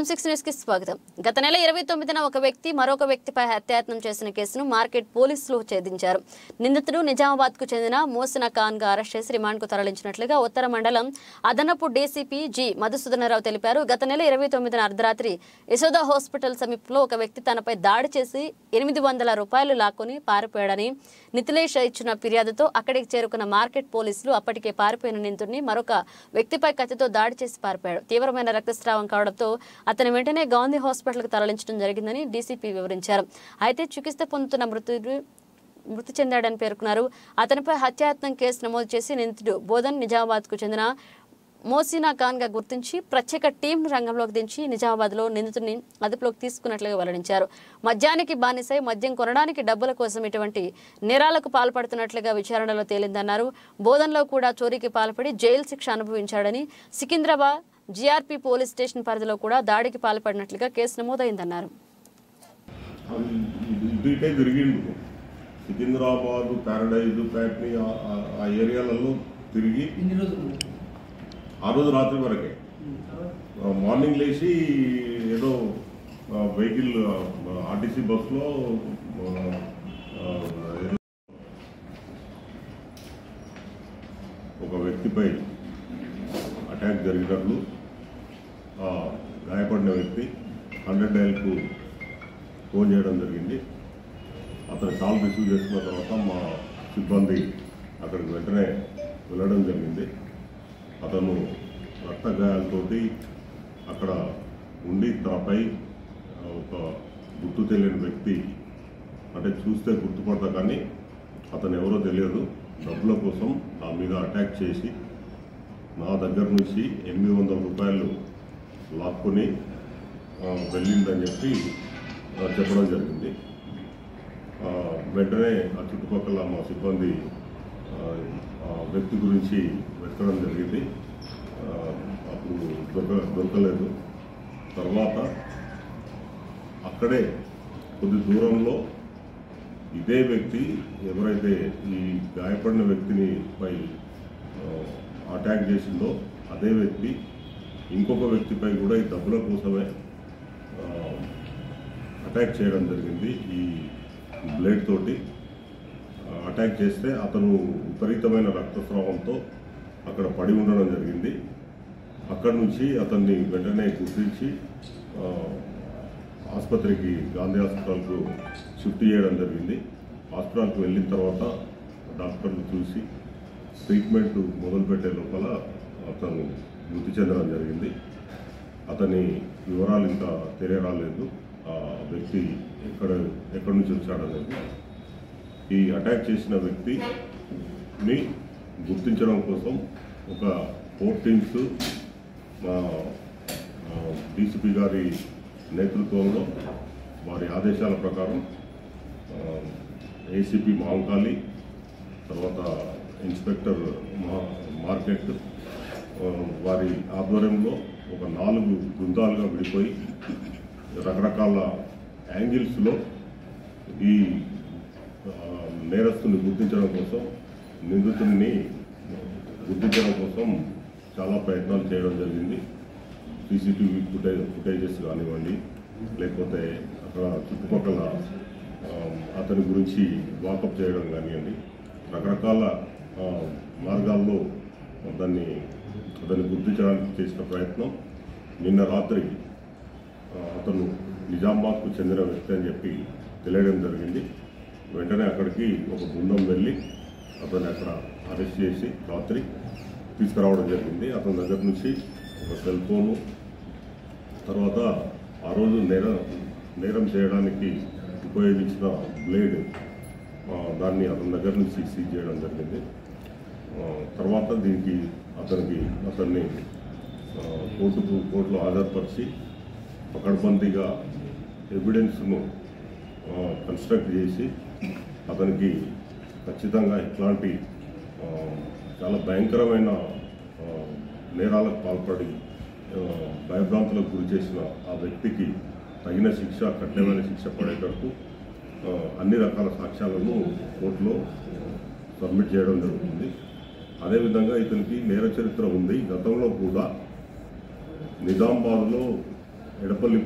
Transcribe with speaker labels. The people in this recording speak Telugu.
Speaker 1: M6 న్యూస్ కి స్వాగతం. గత నెల 29న ఒక వ్యక్తి మరొక వ్యక్తిపై హత్యాయత్నం చేసిన కేసును మార్కెట్ పోలీసులు ఛేదించారు. నిందితుడు నిజామాబాద్ కు చెందిన మోసిన ఖాన్ గా అరెస్ట్ చేసి రిమాండ్ కు తరలించినట్లుగా ఉత్తర మండలం అదనపు డీసీపీ జి మధుసూదనరావు తెలిపారు. గత నెల 29న అర్ధరాత్రి యశోద హాస్పిటల్ సమీపంలో ఒక వ్యక్తి తనపై దాడి చేసి 800 రూపాయలు లాక్కొని పారిపోయాడని నితిలేష్ ఇచ్చిన ఫిర్యాదుతో అక్కడికి చేరుకున్న మార్కెట్ పోలీసులు అప్పటికే పారిపోయిన నిందితుడిని మరొక వ్యక్తిపై కత్తితో దాడి చేసి పారిపోయాడు. తీవ్రమైన రక్తస్రావం కావడంతో అతని వెంటనే గాంధీ హాస్పిటల్కు తరలించడం జరిగిందని డీసీపీ వివరించారు. అయితే చికిత్స పొందుతున్న మృతి చెందాడని పేర్కొన్నారు. అతనిపై హత్యాయత్నం కేసు నమోదు చేసి నిందితుడు బోధన్ నిజామాబాద్కు చెందిన మోసినా ఖాన్ గా గుర్తించి ప్రత్యేక టీంను రంగంలోకి దించి నిజామాబాద్లో నిందితుడిని అదుపులోకి తీసుకున్నట్లుగా వెల్లడించారు. మద్యానికి బానిసై మద్యం కొనడానికి డబ్బుల కోసం ఇటువంటి నేరాలకు పాల్పడుతున్నట్లుగా విచారణలో తేలిందన్నారు. బోధన్లో కూడా చోరీకి పాల్పడి జైలు శిక్ష అనుభవించాడని, సికింద్రాబాద్ జీఆర్పీ పోలీస్ స్టేషన్ పరిధిలో కూడా దాడికి పాల్పడినట్లుగా కేసు నమోదైందన్నారు.
Speaker 2: సికింద్రాబాద్ ప్యారడైజ్ ఫ్యాక్టరీ ఆ ఏరియాలలో తిరిగి ఆ రోజు రాత్రి వరకే మార్నింగ్ లేచి ఏదో వెహికల్ ఆర్టీసీ బస్సులో ఒక వ్యక్తిపై అటాక్ జరిగినట్లు గాయపడిన వ్యక్తి 100 డయల్కు ఫోన్ చేయడం జరిగింది. అతను కాల్ రిసీవ్ చేసుకున్న తర్వాత మా సిబ్బంది అక్కడికి వెంటనే వెళ్ళడం జరిగింది. అతను రక్త గాయాలతోటి అక్కడ ఉండి తనపై ఒక గుర్తు తెలియని వ్యక్తి, అంటే చూస్తే గుర్తుపడతా కానీ అతను ఎవరో తెలియదు, డబ్బుల కోసం నా మీద అటాక్ చేసి నా దగ్గర నుంచి 800 రూపాయలు లాక్కొని వెళ్ళిందని చెప్పి చెప్పడం జరిగింది. వెంటనే ఆ చుట్టుపక్కల మా సిబ్బంది వ్యక్తి గురించి వెతకడం జరిగింది. అప్పుడు దొరకలేదు. తర్వాత అక్కడే కొద్ది దూరంలో ఇదే వ్యక్తి ఎవరైతే ఈ గాయపడిన వ్యక్తిని పై అటాక్ చేసిందో అదే వ్యక్తి ఇంకొక వ్యక్తిపై కూడా ఈ డబ్బుల కోసమే అటాక్ చేయడం జరిగింది. ఈ బ్లేడ్ తోటి అటాక్ చేస్తే అతను విపరీతమైన రక్తస్రావంతో అక్కడ పడి ఉండడం జరిగింది. అక్కడి నుంచి అతన్ని వెంటనే గుర్తించి ఆసుపత్రికి గాంధీ హాస్పిటల్కు షిఫ్ట్ చేయడం జరిగింది. హాస్పిటల్కి వెళ్ళిన తర్వాత డాక్టర్లు చూసి ట్రీట్మెంట్ మొదలుపెట్టే లోపల అతను మృతి చెందడం జరిగింది. అతని వివరాలు ఇంకా తెలియరాలేదు. ఆ వ్యక్తి ఎక్కడి నుంచి వచ్చాడనేది. ఈ అటాక్ చేసిన వ్యక్తిని గుర్తించడం కోసం ఒక 4 టీమ్స్ మా డీసీపీ గారి నేతృత్వంలో వారి ఆదేశాల ప్రకారం ఏసీపీ మహంకాళి, తర్వాత ఇన్స్పెక్టర్ మార్కెట్ వారి ఆధ్వర్యంలో ఒక 4 బృందాలుగా విడిపోయి రకరకాల యాంగిల్స్లో ఈ నేరస్తుని గుర్తించడం కోసం, నిందితుడిని గుర్తించడం కోసం చాలా ప్రయత్నాలు చేయడం జరిగింది. సీసీటీవీ ఫుటేజెస్ కానివ్వండి, లేకపోతే అక్కడ చుట్టుపక్కల అతని గురించి వాకప్ చేయడం కానివ్వండి, రకరకాల మార్గాల్లో అతన్ని గుర్తించడానికి చేసిన ప్రయత్నం. నిన్న రాత్రి అతను నిజామాబాద్కు చెందిన వ్యక్తి అని చెప్పి తెలియడం జరిగింది. వెంటనే అక్కడికి ఒక బృందం వెళ్ళి అతన్ని అక్కడ అరెస్ట్ చేసి రాత్రి తీసుకురావడం జరిగింది. అతని దగ్గర నుంచి ఒక సెల్ ఫోను, తర్వాత ఆ రోజు నేరం చేయడానికి ఉపయోగించిన బ్లేడ్, దాన్ని అతని దగ్గర నుంచి సీజ్ చేయడం జరిగింది. తర్వాత దీనికి అతన్ని కోర్టులో హాజరుపరిచి పకడ్బందీగా ఎవిడెన్స్ను కన్స్ట్రక్ట్ చేసి అతనికి ఖచ్చితంగా ఇట్లాంటి చాలా భయంకరమైన నేరాలకు పాల్పడి భయభ్రాంతులకు గురి చేసిన ఆ వ్యక్తికి తగిన శిక్ష, కఠినమైన శిక్ష పడేటట్టు అన్ని రకాల సాక్ష్యాలను కోర్టులో సబ్మిట్ చేయడం జరుగుతుంది. అదేవిధంగా ఇతనికి నేర చరిత్ర ఉంది. గతంలో కూడా నిజామాబాద్లో ఎడపల్లి